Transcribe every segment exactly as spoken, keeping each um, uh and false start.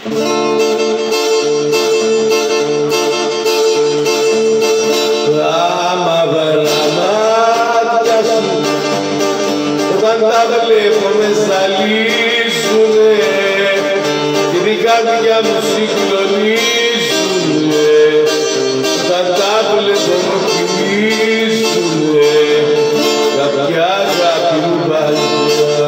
Τα μαύρα μάτια σου όταν τα βλέπω με ζαλίζουνε και την καρδιά μου συγκλονίζουνε όταν τα βλέπω μου κοιμίζουνε κάποια αγάπη μου παλιά.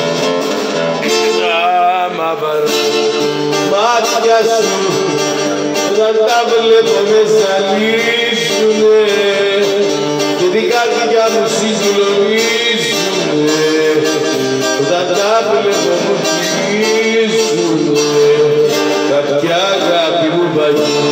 Τα μαύρα μάτια σου όταν τα βλέπω με ζαλίζουνε και την καρδιά μου συγκλονίζουνε όταν τα βλέπω μου θυμίζουνε κάποια αγάπη μου παλιά.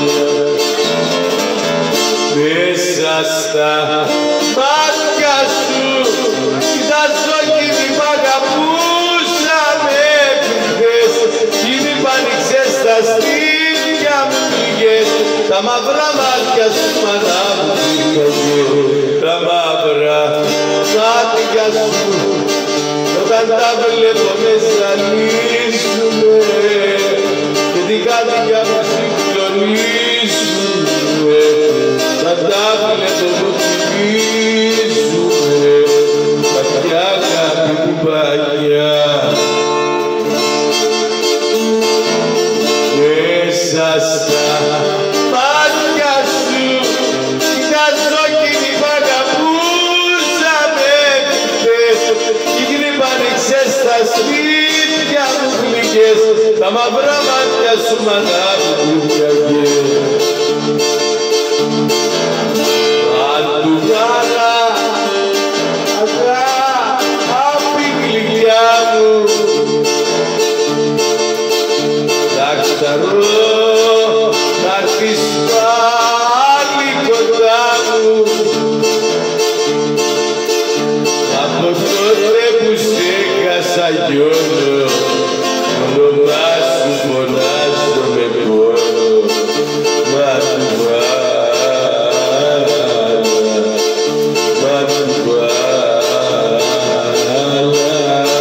Μέσα στα μάτια σου κοιτάζω εκείνη μ' αγαπούσαμε χθες κι είναι μ' άνοιξες τα στήθια μου πληγές τα μαύρα μάτια σου μ' ανάβουν τα μαύρα μάτια σου όταν τα βλέπω με ζαλίζουνε και την καρδιά μου συγκλονίζουνε όταν τα βλέπω μου θυμίζουνε κάποια αγάπη μου παλιά. Μέσα στα μάτια σου κοιτάζω εκείνη μ' αγαπούσαμε χθες κι μ' άνοιξες τα στήθια μου πληγές τα μαύρα μάτια σου μ' ανάβουν πληγές. Παντού γάλα αγάπη γλυκιά μου δάκταρω να έρθεις πάλι κοντά μου από τότε που σε έχασα γιώνω το όνομά σου φωνάζω με πόνο μα του βάλα, μα του βάλα.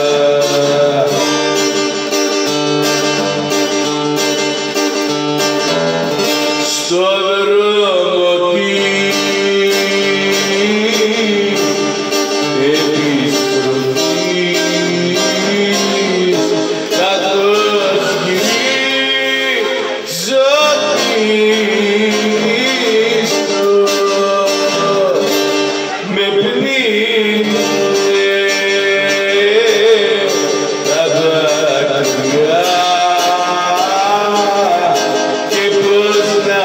Στο δρόμο της επιστροφής θα το γυρίζω με πνίγουνε τα δάκρυα και πώς να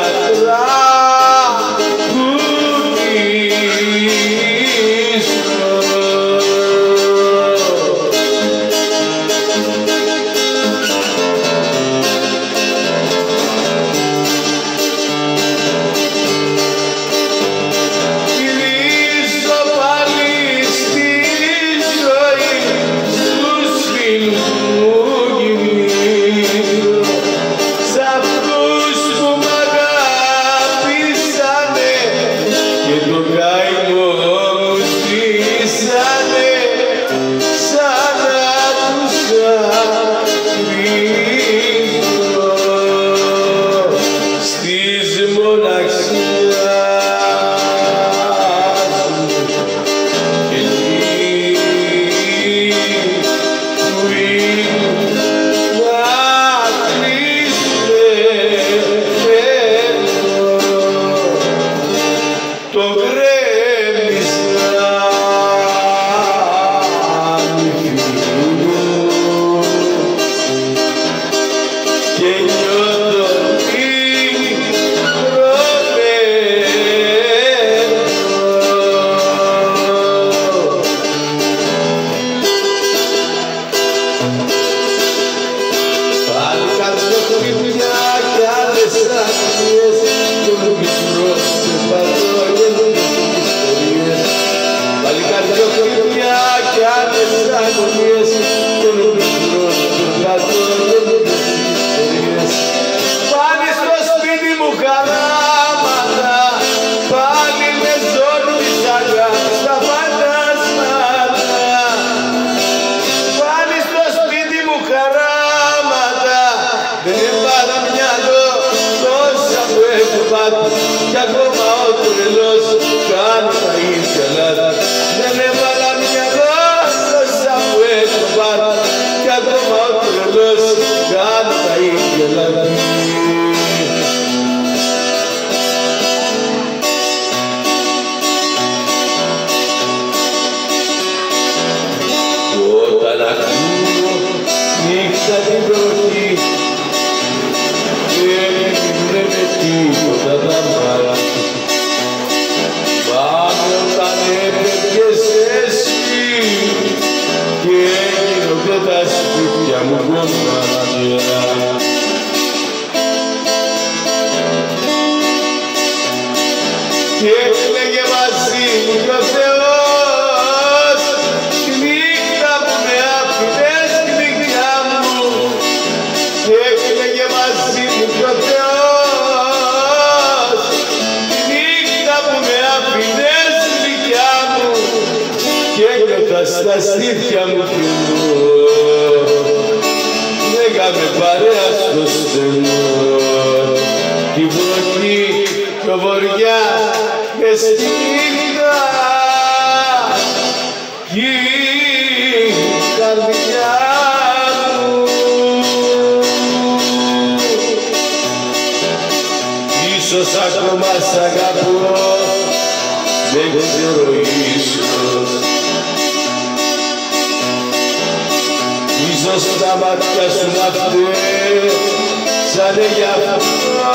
γυρίζω πάλι στη ζωή στους φίλους μου γυρίζω σ' αυτούς που μ' αγάπησανε και το καημό μου ζήσανε σαν να τους αγγίζω στις μοναξιάς μου και εκεί που ήμουν να κλεισμένο το γκρέμισνα μη φύγουν και νιώθω πάλι καρδιό κρυφιά κι άλλες αστείες και μου μικρός και παθόγενες ιστορίες. Πάλι καρδιό κρυφιά κι άλλες αγωνίες και μου μικρός και παθόγενες ιστορίες. Πάλι στο σπίτι μου χαράματα πάλι με ζώνεις αγάπης τα φαντάσματα πάλι στο σπίτι μου χαράματα δεν ακόμα ο τρελός κάνει τα ίδια λάθη. Δεν έβαλα μυαλό όσα που έχω πάρει κι ακόμα ο τρελός κάνει τα ίδια λάθη. Όταν ακούω νύχτα την βροχή και δεν με τίποτα τα μάρα, πάμε όταν έπαιξες εσύ και γίνονται τα σπίτια μου κομμάτια. Και έκλαιγε μαζί μου κι ο Θεός τη νύχτα που με άφηνες γλυκιά μου. Και έκλαιγε μαζί μου κι ο Θεός τη νύχτα που με άφηνες γλυκιά μου. Και ένιωθα στα στήθια μου κοινό, λέγαμε παρέα στο στενό. Τη βροχή κι ο βοριάς και στη νύχτα κι η καρδιά μου. Ίσως ακόμα σ' αγαπώ, δεν ξέρω ίσως. Ίσως τα μάτια σου να φταίει σαν γι' αυτό.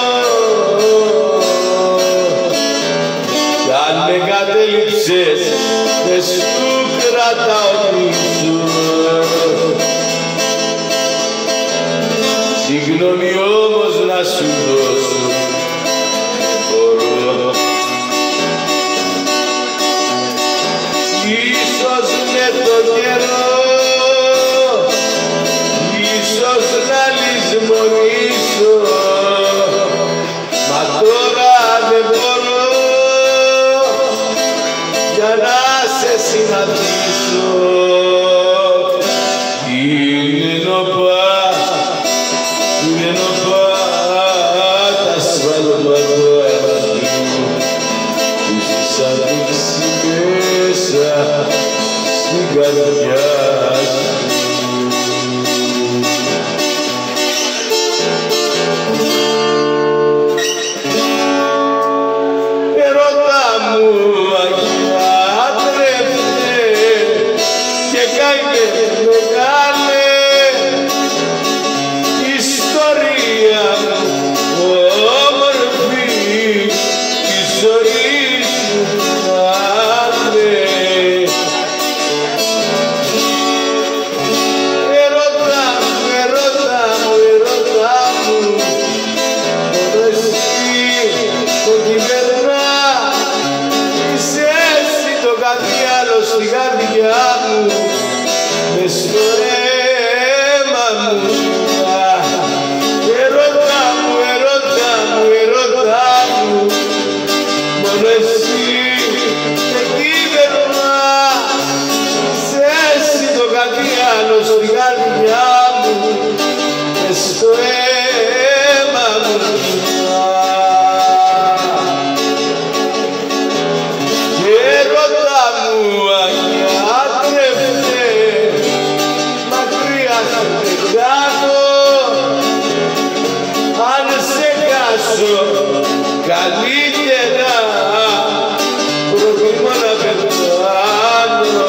Κι αν με κατέληψες δεν σου κρατάω πίσω. Συγγνώμη όμως να σου δώσω δεν μπορώ. Ίσως με τον καιρό, ίσως να λησμονήσω, μα τώρα δεν μπορώ για να σε συναντήσω. Είναι νοπά, είναι νοπά τα σφαλματά μου που στις ανοίξει μέσα στην καρδιά σου. Ερώτα μου αγιάτρεψε και καίγε μεγάλε ιστορία μου όμορφη, η ζωή σου πάνε. Ερώτα μου, ερώτα μου, ερώτα μου, μόνο εσύ το κυβερνάς, είσαι εσύ το κάτι άλλο στην καρδιά μου, μες στο αίμα μου. Ερώτα μου, ερώτα μου, ερώτα μου, μόνο εσύ με κυβερνάς, είσαι εσύ το κάτι άλλο στην καρδιά μου, μες στο αίμα μου. Ερώτα μου αγιάτρεψε, μακριά σου δεν κάνω, αν σε χάσω καλύτερα προτιμώ να πεθάνω.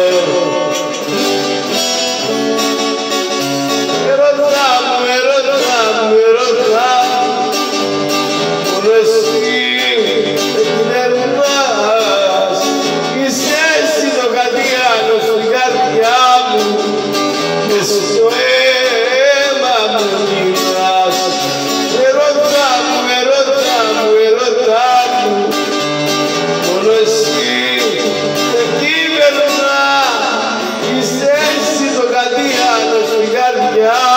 Ερώτα μου, ερώτα μου, ερώτα μου, μόνο εσύ με κυβερνάς, είσαι εσύ το κάτι άλλο στην καρδιά μου, μες στο αίμα μου γυρνάς. Ερώτα μου, ερώτα μου, ερώτα μου, μόνο εσύ με κυβερνάς, είσαι εσύ το κάτι άλλο στην καρδιά